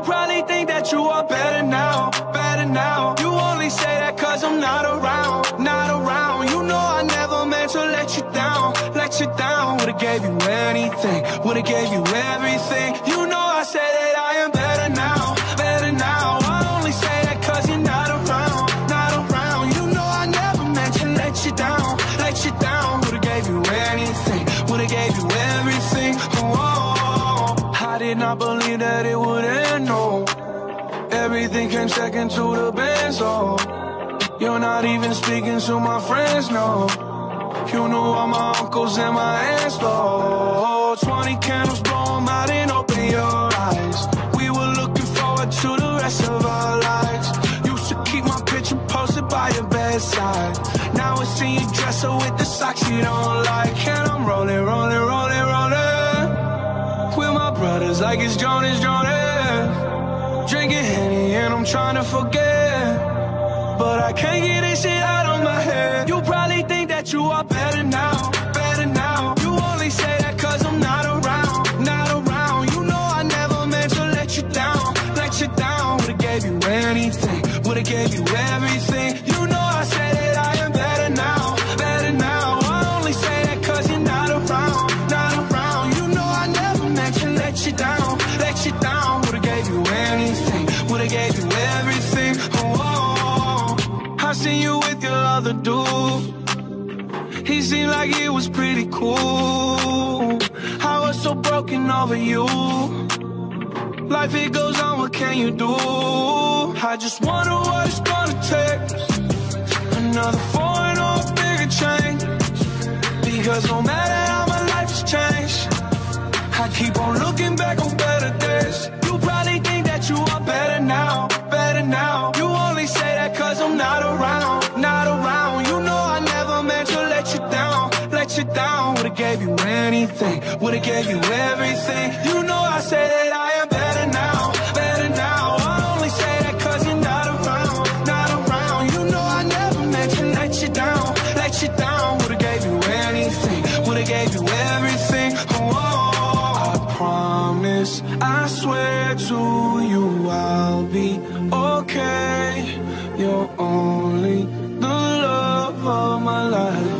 You probably think that you are better now, better now. You only say that cause I'm not around, not around. You know I never meant to let you down, let you down. Would've gave you anything, would've gave you everything. You know I said that I am better now, better now. I only say that cause you're not around, not around. You know I never meant to let you down, let you down. Would've gave you anything, would've gave you everything. Oh, I did not believe that it would end, no. Everything came second to the best, oh. You're not even speaking to my friends, no. You know all my uncles and my aunts, oh. 20 candles, blow 'em out and open your eyes. We were looking forward to the rest of our lives. Used to keep my picture posted by your bedside. Now I see you dresser with the socks you don't like. And I'm rolling, rolling, rolling, rolling with my brothers like it's Jonas, Jonas. Drinking Henny and I'm trying to forget, but I can't get this shit out of my head. You probably think that you are better now, better now. You only say that cause I'm not around, not around. You know I never meant to let you down, let you down. Would've gave you anything, would've gave you everything. You know I said that I am better now, better now. I only say that cause you're not around, not around. You know I never meant to let you down, let you down. Would've gave you anything, would've gave you everything. Oh, I seen you with your other dude. He seemed like he was pretty cool. I was so broken over you. Life it goes on, what can you do? I just wonder what it's gonna take. Another foreign or a bigger change. Because no matter how my life has changed, I keep on looking back on better days. You probably think that you are better now, better now. You only say that cause I'm not around, not around. You know I never meant to let you down, let you down. Would've gave you anything, would've gave you everything. You know I say that I am better now, better now. I only say that cause you're not around, not around. You know I never meant to let you down, let you down. Would've gave you anything, would've gave you everything. Oh, I promise, I swear to you I'll be okay. You're only the love of my life.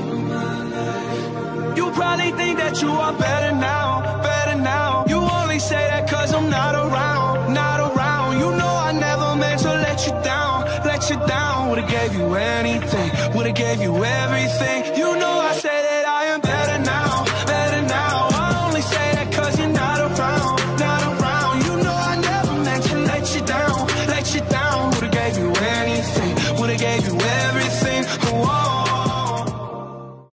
You probably think that you are better now, better now. You only say that cause I'm not around, not around. You know I never meant to let you down, let you down. Would've gave you anything, would've gave you everything. You know I